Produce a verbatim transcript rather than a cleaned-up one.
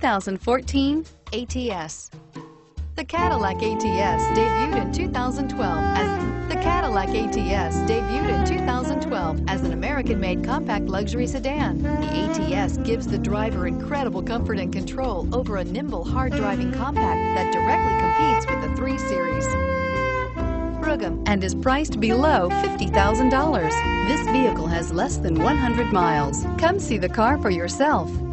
thousand fourteen A T S. The Cadillac A T S debuted in two thousand twelve as the Cadillac A T S debuted in two thousand twelve as an American-made compact luxury sedan. The A T S gives the driver incredible comfort and control over a nimble, hard-driving compact that directly competes with the three series and is priced below fifty thousand dollars. This vehicle has less than one hundred miles. Come see the car for yourself.